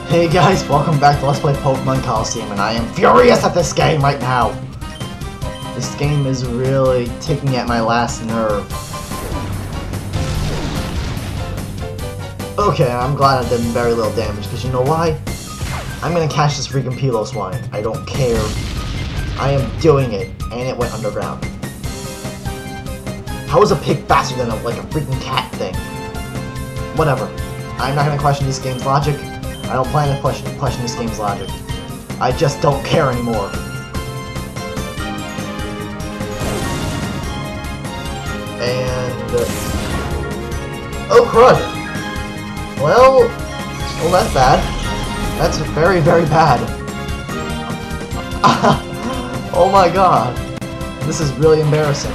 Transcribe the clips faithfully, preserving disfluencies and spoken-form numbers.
Hey guys, welcome back to Let's Play Pokemon Colosseum, and I am furious at this game right now! This game is really taking at my last nerve. Okay, I'm glad I did very little damage, because you know why? I'm gonna catch this freaking Piloswine. I don't care. I am doing it, and it went underground. How is a pig faster than a, like a freaking cat thing? Whatever. I'm not gonna question this game's logic. I don't plan to question, question this game's logic. I just don't care anymore. And... Uh, oh, crud! Well... Well, that's bad. That's very, very bad. Oh my god. This is really embarrassing.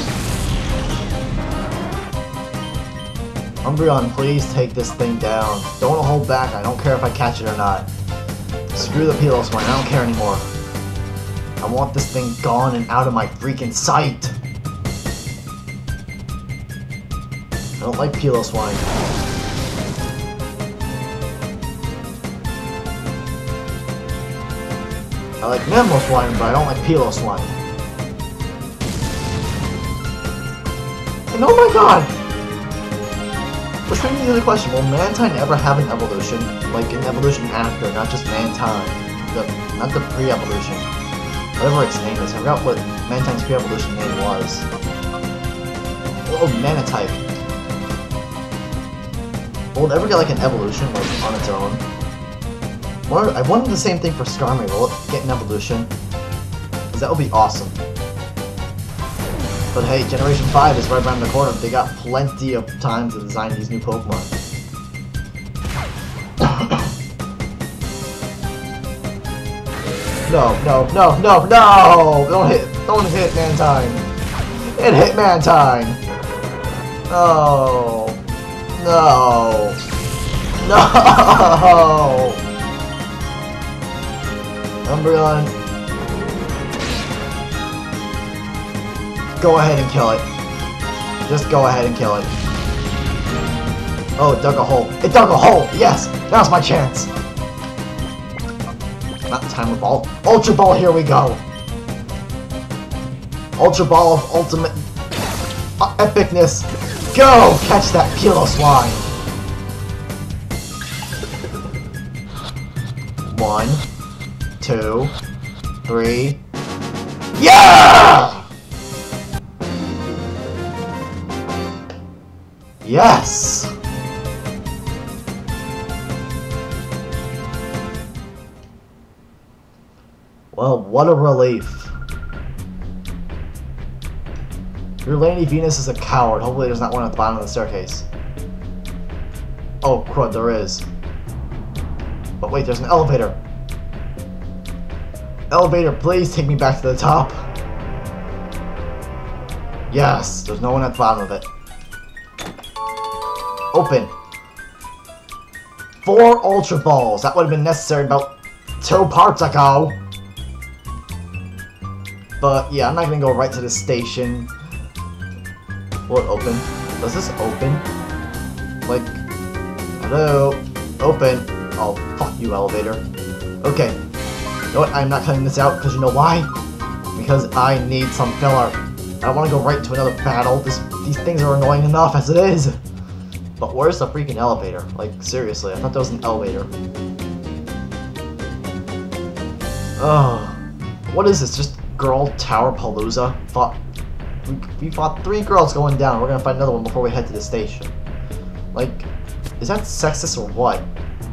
Umbreon, please take this thing down. Don't hold back. I don't care if I catch it or not. Screw the Piloswine. I don't care anymore. I want this thing gone and out of my freaking sight. I don't like Piloswine. I like Mamoswine, but I don't like Piloswine. And oh my god! Which brings me to the question, will Mantine ever have an evolution? Like an evolution after, not just Mantine. The, not the pre-evolution. Whatever its name is. I forgot what Mantine's pre-evolution name was. Oh, Manatype. Will it ever get like an evolution, like on its own? What, I wanted the same thing for Starmie. Will it get an evolution? Because that would be awesome. But hey, Generation five is right around the corner. They got plenty of time to design these new Pokemon. No, no, no, no, no! Don't hit, don't hit Mantine! It hit Mantine! No! No! No! Umbreon. Go ahead and kill it. Just go ahead and kill it. Oh, it dug a hole. It dug a hole! Yes! Now's my chance! Not Timer Ball. Ultra Ball, here we go! Ultra Ball of ultimate uh, epicness. Go! Catch that Piloswine! One, two, three. Yeah! Yes! Well, what a relief. Your Lady Venus is a coward. Hopefully there's not one at the bottom of the staircase. Oh, crud, there is. But wait, there's an elevator. Elevator, please take me back to the top. Yes, there's no one at the bottom of it. Open. Four Ultra Balls. That would have been necessary about two parts ago. But yeah, I'm not gonna go right to the station. Will it open? Does this open? Like, hello? Open. Oh, fuck you, elevator. Okay. You know what? I'm not cutting this out because you know why? Because I need some filler. I don't want to go right to another battle. This, these things are annoying enough as it is. But where's the freaking elevator? Like, seriously, I thought there was an elevator. Oh, what is this? Just Girl Tower Palooza? Fought, we, we fought three girls going down. We're gonna find another one before we head to the station. Like, is that sexist or what?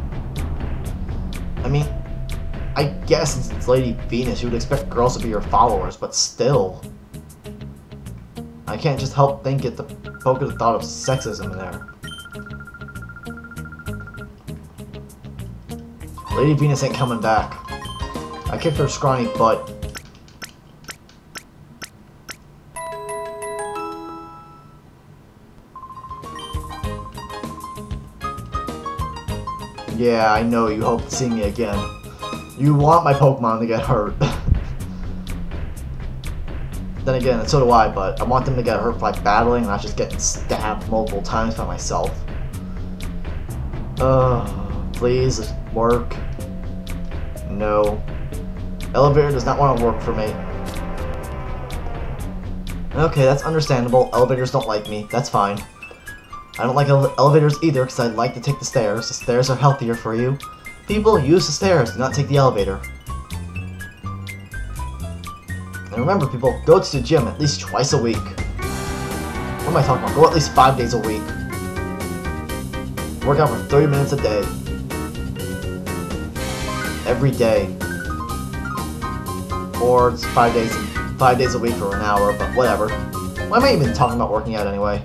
I mean, I guess since it's Lady Venus, you would expect girls to be your followers, but still. I can't just help think at the poke of the thought of sexism there. Lady Venus ain't coming back. I kicked her scrawny butt. Yeah, I know you hope to see me again. You want my Pokemon to get hurt. Then again, so do I, but I want them to get hurt by battling, not just getting stabbed multiple times by myself. Uh, Please, work. No. Elevator does not want to work for me. Okay, that's understandable. Elevators don't like me. That's fine. I don't like ele elevators either because I like to take the stairs. The stairs are healthier for you. People, use the stairs. Do not take the elevator. And remember, people, go to the gym at least twice a week. What am I talking about? Go at least five days a week. Work out for thirty minutes a day. Every day. Or it's five days, five days a week for an hour, but whatever. Why am I even talking about working out anyway?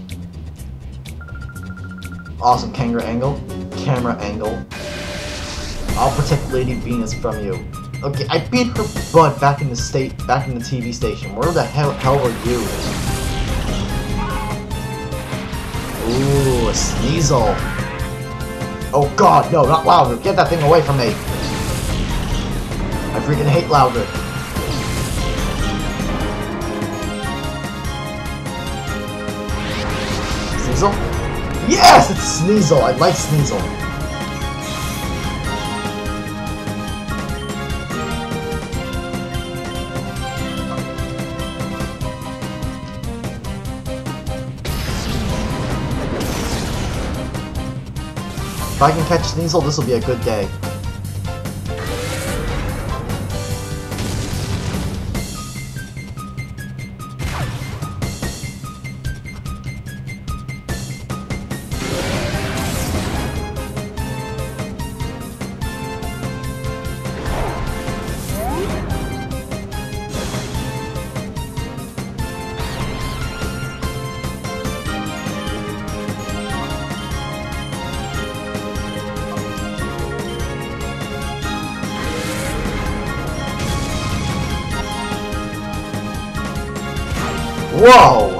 Awesome camera angle. Camera angle. I'll protect Lady Venus from you. Okay, I beat her butt back in the state, back in the T V station. Where the hell, hell were you? Ooh, a Sneasel. Oh god, no, not Louder. Get that thing away from me. I freaking hate Louder. Sneasel? Yes, it's Sneasel. I like Sneasel. If I can catch Sneasel, this will be a good day. Whoa!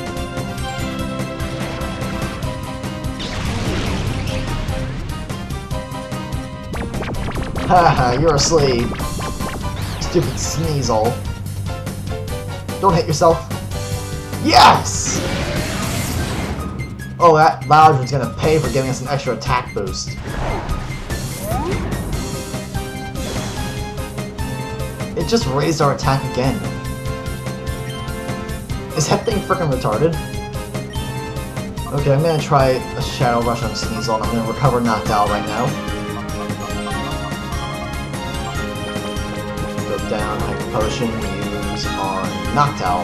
Haha, you're asleep. Stupid Sneasel. Don't hit yourself. Yes! Oh, that Loudred's gonna pay for giving us an extra attack boost. It just raised our attack again. Is that thing frickin' retarded? Okay, I'm gonna try a Shadow Rush on Sneasel, and I'm gonna recover Knocked Out right now. Go down, Hyper Potion, use on Knocked Out.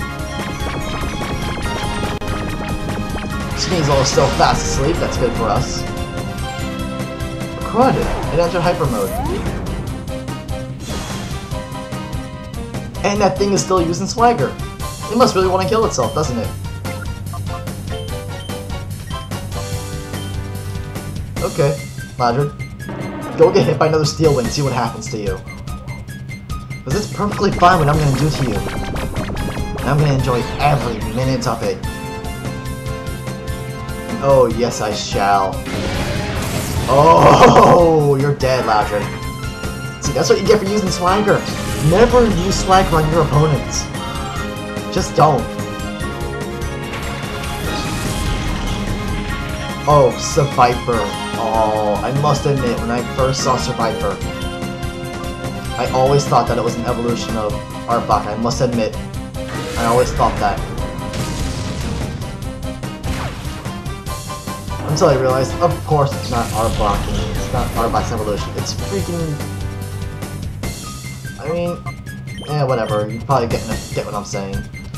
Sneasel is still fast asleep, that's good for us. Crud! It entered Hyper Mode. And that thing is still using Swagger. It must really want to kill itself, doesn't it? Okay, Ladrid. Go get hit by another Steel Wing, see what happens to you. Because it's perfectly fine what I'm going to do to you. And I'm going to enjoy every minute of it. Oh, yes I shall. Oh, you're dead, Ladrid. See, that's what you get for using Swagger. Never use Swagger on your opponents. Just don't. Oh, Survivor. Oh, I must admit, when I first saw Survivor, I always thought that it was an evolution of Arbok. I must admit, I always thought that. Until I realized, of course it's not Arbok, it's not Arbok's evolution. It's freaking... I mean, yeah, whatever. You probably get, get what I'm saying.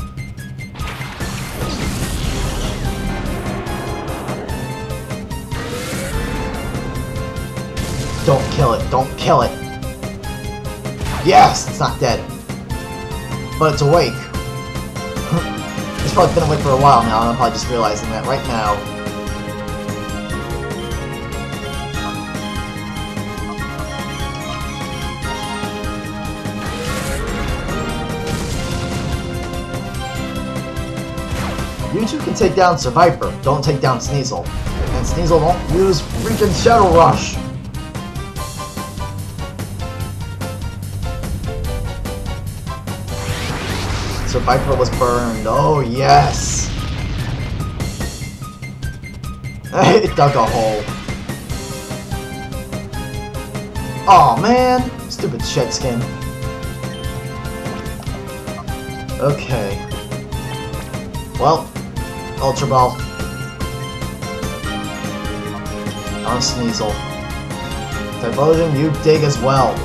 Don't kill it, don't kill it! Yes! It's not dead. But it's awake. It's probably been awake for a while now, and I'm probably just realizing that right now. You two can take down Survivor, don't take down Sneasel. And Sneasel don't use freaking Shadow Rush! Survivor was burned. Oh, yes! It dug a hole. Aw, man! Stupid shed skin. Okay. Well, Ultra Ball. On Sneasel. Typhlosion, you dig as well.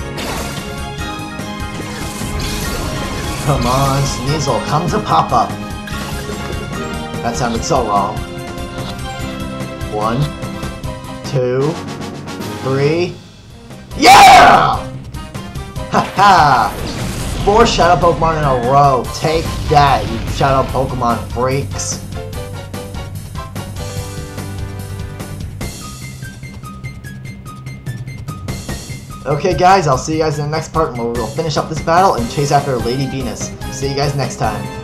Come on, Sneasel, come to Papa. That sounded so wrong. One, two, three. Yeah! Haha! Four Shadow Pokemon in a row. Take that, you Shadow Pokemon freaks. Okay guys, I'll see you guys in the next part where we'll finish up this battle and chase after Lady Venus. See you guys next time.